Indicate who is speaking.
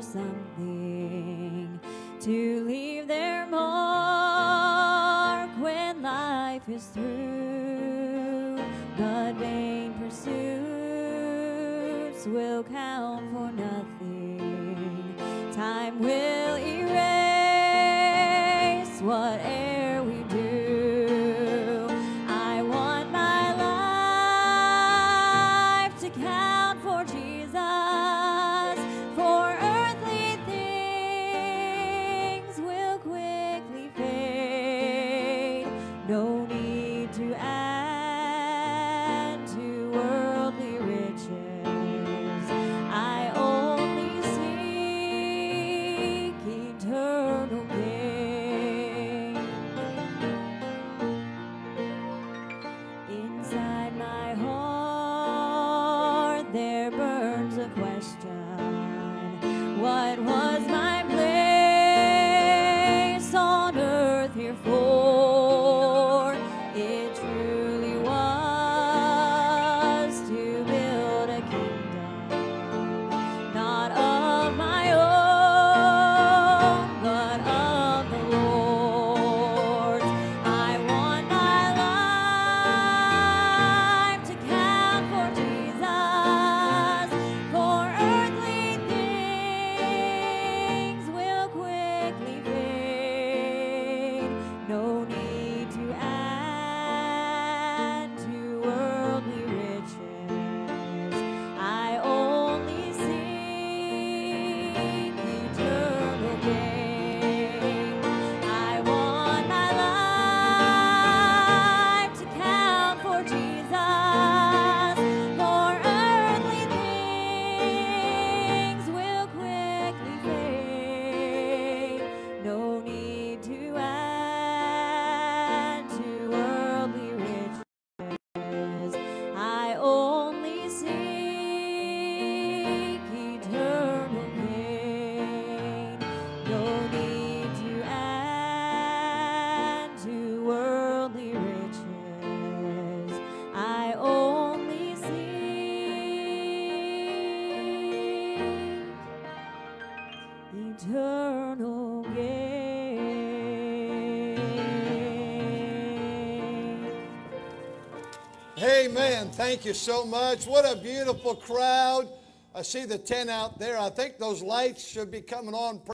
Speaker 1: something to leave their mark when life is through. But vain pursuits will count for nothing. Time will erase whate'er we do. I want my life to count for Jesus, for earthly things will quickly fade. No need to add to worldly riches. I only seek eternal gain. Inside my heart there burns a question. What was my place on earth here for? It truly was to build a kingdom, not of my own, but of the Lord's. I want my life to count for Jesus, for earthly things will quickly fade. No need to add to worldly riches. I only seek eternal gain. I want my life to count for Jesus, for earthly things will quickly fade. No need to add to worldly riches. I only seek eternal gain. No need to add to worldly riches. I only seek eternal gain.
Speaker 2: Amen. Thank you so much. What a beautiful crowd. I see the tent out there. I think those lights should be coming on.